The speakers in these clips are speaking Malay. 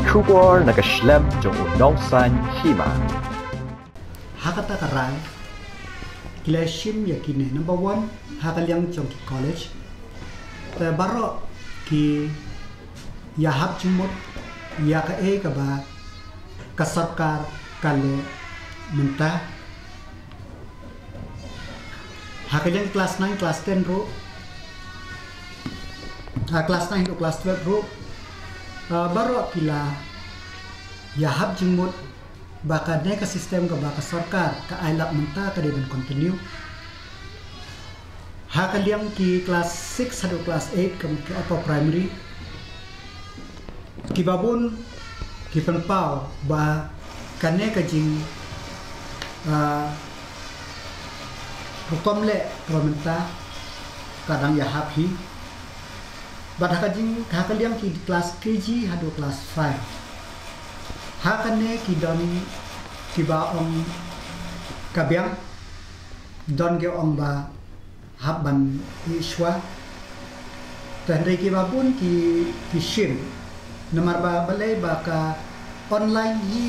出国那个 Schlemm 中农山希嘛。 Hakata karai kila shim yakine number 1 hakalyang chong college ta baro ki ya hab chimot ya ka e ka ba ka sarkar kale menta hakalyang class 9 class 10 ro class 9 to class 12 ro baro kila ya hab chimot baka neka sistem ka baka sarkar ka ailak menta ka din continue hakalyang ki class 6 hado class 8 ka upper primary ki babun ki penpau ba kaneka jing hukomle menta kadang ya happy bad hakalyang ki class KG hado class 5 hakane ki don ki ba ong kabyang don ge ong ba haban iswa tandai ki ba pun ki shim namar ba balai ba ka online hi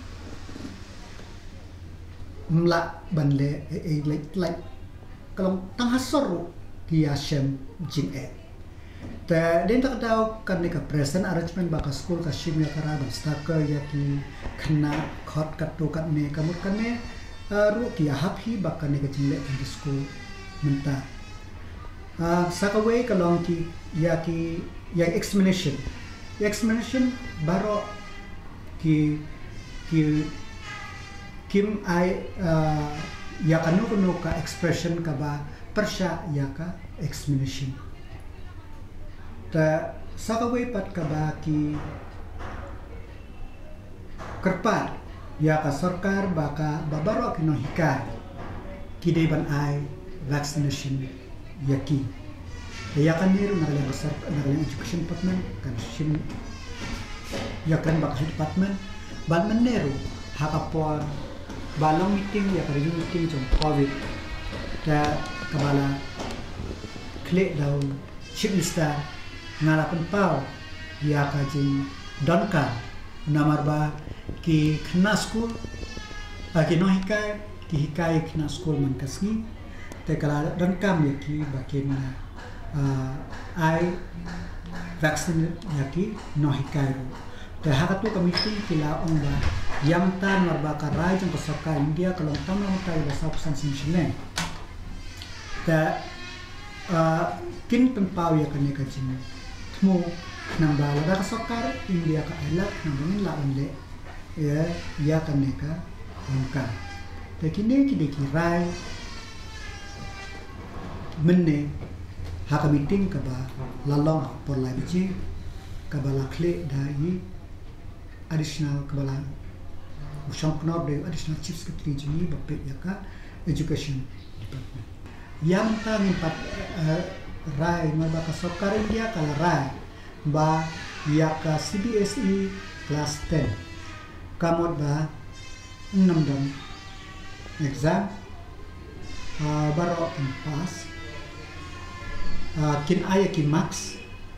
mla banle like kalong tang hasor ki asem jing ta din tak daw kan ka present arrangement baka school ka shimya kara staka ya ki khna khot katu kat ne kamut kan ne ru ki happy baka ne ka jingle di school menta sakawe kalong ki ya examination baro ki kim ai ya kanu ka expression ka ba persya ya ka examination ta sakawe pat kabaki kerpat ya ka sarkar baka babaro kino hikar kidai ban ai vaccination yaki ya kan niru nagalang besar nagalang education department kan sim ya kan baka department ban meneru hakapon balong meeting ya ka meeting jong covid ta kabala klik daun chipista ngarapan pau ya kajing donka namar ba ki khna school ki no hikai ki hikai khna school man kasni te kala donka me ki bakin ai vaccine ya ki no hikai te hakatu committee kila onga yang tan marba ka rai jang pasaka India kalau tamu tai basa pesan simsine te kin penpau ya kan ka jing mo nang bala da sokar India ka elak nang la onle ya kan neka onka te kine ki de kirai menne ha ka meeting ka ba lalong por la biji ka ba la kle da yi additional ka ba la usam knob de additional chief secretary jini ba pe ya ka education department yang ta min pat rai maba ka sokar India kala rai ba ya ka CBSE class 10 kamot ba namdam exam baro in pass kin aya ki max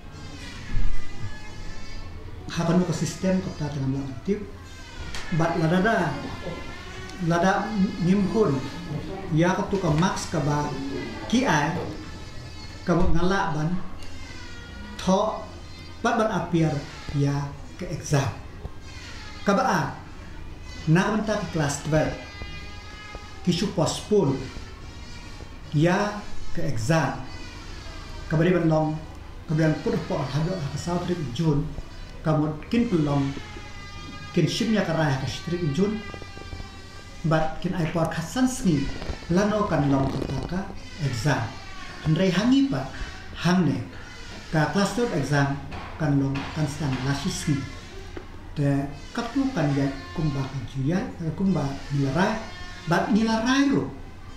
hakanu ka sistem ko ta tanam aktif bat lada nimhun ya ka tu ka max ka ba ki ay kamu ngalaban tho pat ban appear ya ke exam kabaa na menta ke class 12 kisu postpone ya ke exam kabari ban long kabian put po hado ka south trip June kamu kin pelong kin shimnya karaya ka street June but kin ai por khasan sni lano kan long ka exam Andrei hangi pa hangne ka class 12 exam kan long kan stand lasisni te kaplu kan ya kumba kajuya kumba nilarai bat nilarai ro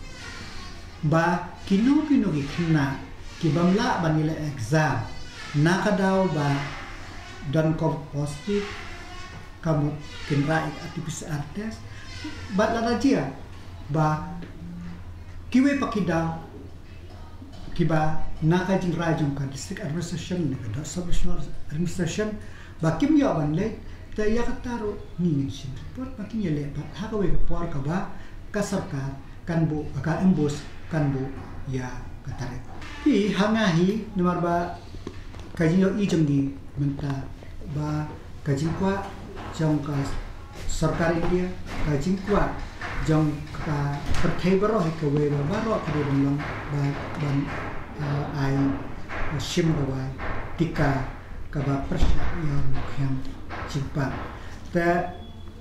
ba kino ki khna ki bamla ba nila exam nakadaw ba dan kom positif kamu kinrai PCR test bat la rajia ba kiwe pakidaw kiba nakajing rajung ka district administration ka sub-regional administration ba kim yo ban le Te ya kataru ni sim pot makin ya lepat ha ka we por ka ba ka sarkar kan bu ka embus kan bu ya katare hi hangahi nomor ba kaji yo i jenggi menta ba kaji kwa jong ka sarkar India kaji kwa jong ka perthai baro he ka we ba ro ka de long ba ban ai sim ba tika ka ba persya yang khyam Jepang. Te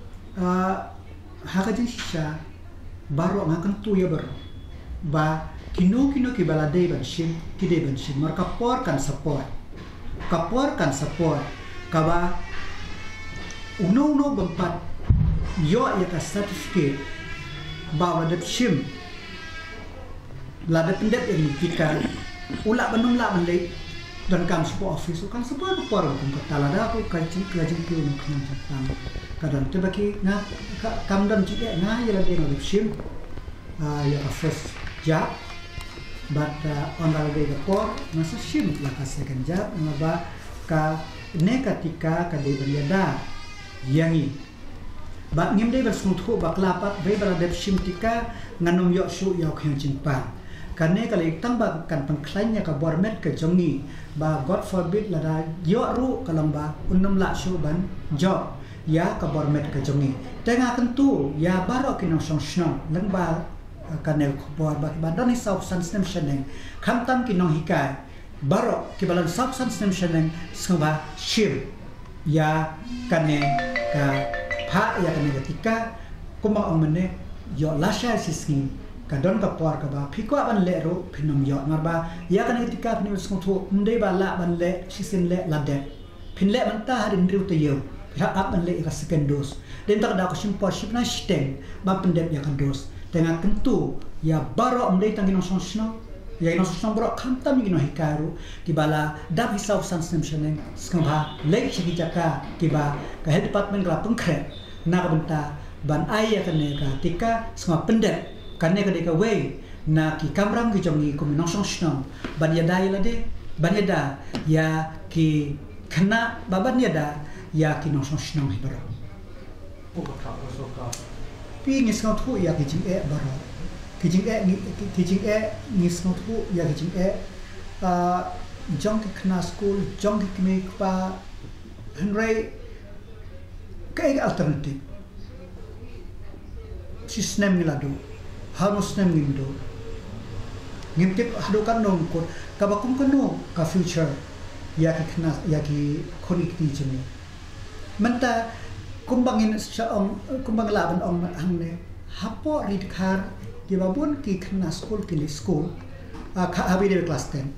hakaji sisa baru ngakan tu ya baru. Ba kino ki balade ban sim kide ban sim mar kapor kan support. Kapor kan support. Kaba uno bempat yo ya ka certificate ba ladap sim. Ladap pendep yang dipikir ulak benum lak menlek dan kam support office kan support por kan talada aku kajing piu nak nang Jepang kadang tu bagi na kam dan juga na ya lagi ngalip sim ya first job but on the day por masa sim lah ka second job ngaba ka ne ketika ka de beriada yangi bat ngim de bersungtu baklapat be berada sim tika nganum yok su yok yang Jepang karena kalau itang kan pengklaimnya ke bormet ke jongi ba God forbid lada yo ru kalau ba unum la ban job ya ke bormet ke jongi tengah tentu ya baro kinong song leng ba kanel bor ba dan isau san stem sheneng kamtam kinong hikai baro kibalan sab san stem sheneng seba shim ya kane ka pha ya kane ketika kuma omene yo lasha sisni kadon ka por ka ba phikwa ban le ro phinom yo marba ya kan ketika ni sung thu ndei ba la ban le sisin le la de phin le man ta harin riu te yo ha ap ban le ka second dose den tak da ko sim por ship na steng ba pendep ya kan dose tengah tentu ya baro ndei tangin song sno ya ino song bro khanta mi no hikaru ki bala da hisau san sem sheneng skamba le chi jaka ki ba ka head department la pengkre na ka benta ban ai ya kan ka tika semua pendep karena ketika we na ki kamram ki jongi ko minong song ban ya dai la de ban ya da ya ki kena baban ya da ya ki nong song hibaro pi ngis ngau thu ya ki jing e baro ki jing e ngis ngau thu ya ki jing e jong ki kena school jong ki me pa henry kai alternative sistem ni ladu harus nem ngindo ngimtip hadukan dong ko kabakum kanu ka future ya kena ya ki connecti jeni menta kumbangin saong kumbang laban ong hangne hapo ridkar ki babun ki kena school ka habide class 10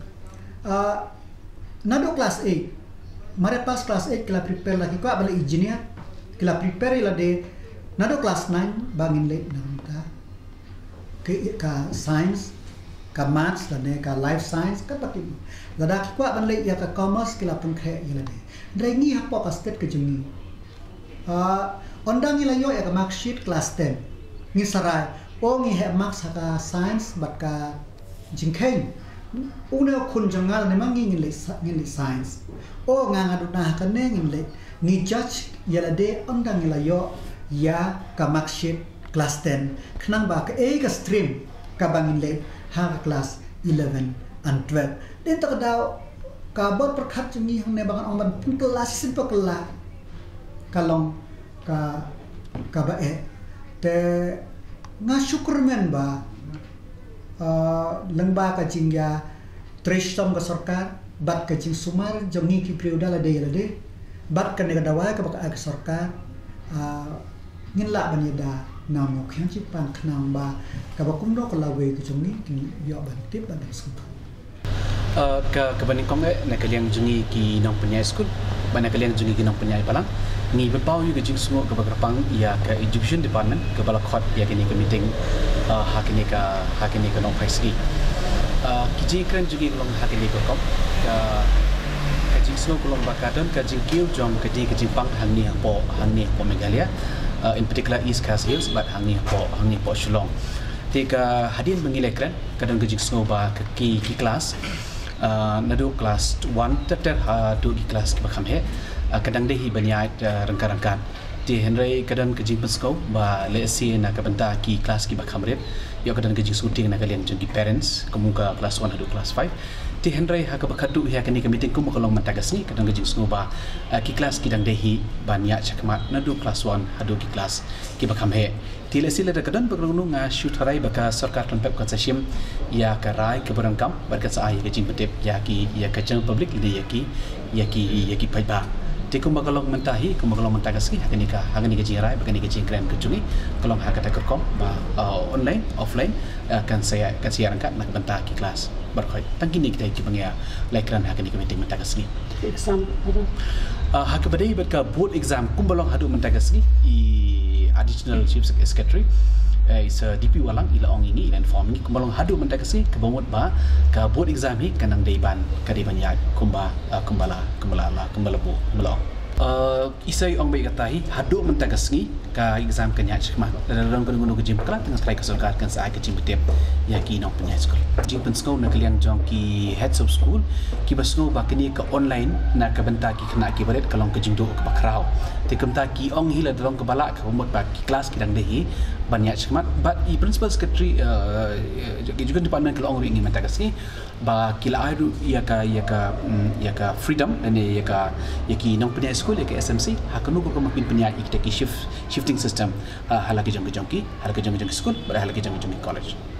nado class 8 mare pas class 8 kila prepare lagi ko abal engineer kila prepare la de nado class 9 bangin le ka science ka maths dan ka life science ka pati lada ki kwa ban le ya ka commerce kila pun khe ya de drengi hapo ka state ke jungi ondang ila yo ya ka mark sheet class 10 ni sarai o ngi he marks ka science bat ka jingkhen una kun jangal ne mangi ngi le science o nga ngadu na ka ne ngi le ni judge ya de ondang ila yo ya ka mark sheet class 10 kenang ba ka ka stream ka bangin le ha class 11 and 12 din tak daw ka bot perkhat jemi hang ne bangan ong ban kelas simple kala kalong ka ba te nga syukur men ba lengba ka jingya trish tom ka sarkar bat ka jing sumar jongi ki priuda la de bat ka ne ka dawa ka ba ka sarkar ngin la ban yada nam ok yang Jepang kenang ba kabakum do kalawe ke jongi ki yo ban tip ban sumpu ke bani kong na kaliang jungi ki nang penyai school bana kaliang jungi ki nang penyai palang ni bepau yu ke jing semua ke bagrapang ya ke education department ke bala khot ya kini ke meeting hakini ka nong paisgi ki jing kren jungi long hakini ko kom ka jing semua kulong bakadon ka jing kiu jom ke jing pang hangni po Meghalaya in particular East Coast Hills but hangi po Shillong. Tiga hadian mengilekran kadang gejik snoba ke kelas nadu kelas 1 teter ha tu di kelas ke bakam he kadang dehi banyak rangka-rangka di Henry kadang kejing penskau ba lesi na kabanta ki kelas ki bakamret yo kadang kejing shooting na kalian jeng parents kemuka kelas 1 hadu kelas 5 di Henry ha kabakadu ya kani meeting kum kalau mentagas ni kadang kejing snow ba ki kelas ki dang dehi banyak cakmat na du kelas 1 hadu ki kelas ki bakamhe ti lesi le kadang bergunung shoot harai baka sarkar tempep konsesim ya karai ke berangkam berkat sa ya kejing petep ya kejang public ini ya ki paiba Tikum bakalong mentahi, kumbakalong mentagas ki hagani ka jirai, bagani ka jingkren kecungi, kalong hakata kerkom ba online, offline kan saya rangkat nak bentah ki kelas berkhoi. Tangkini kita ki bangya laikran hagani ka meeting mentagas ki. Exam. Hakabadai berka board exam kumbalong hadu mentagas ki additional chief secretary is DP walang ila ong ini ila inform ni kumbalong hadu mentagas ki kabamot ba ka board exam hi kanang deiban ya kumbala bu melong isai ong baik katahi hadu mentagas ni ka exam kanya cekma dalam gunung ke jim kelat tengah sekali kesulkat kan saya ke jim betep ya ki nong punya sekolah jim penskau nak kalian jong ki heads of school ki basno ba kini ke online nak ke benta ki kena ki baret kalong ke jim do ke bakrau tekem ta ki ong hila dalam ke balak ke umut ba ki kelas ki dang dehi banyak cekmat but i principal secretary juga department kalong ingin mentagas ni ba kila airu ya ka freedom dan ya ki nong punya school ya ke SMC hakunu ko makin punya ikta ki shifting system halagi jong ki school pada halagi jong college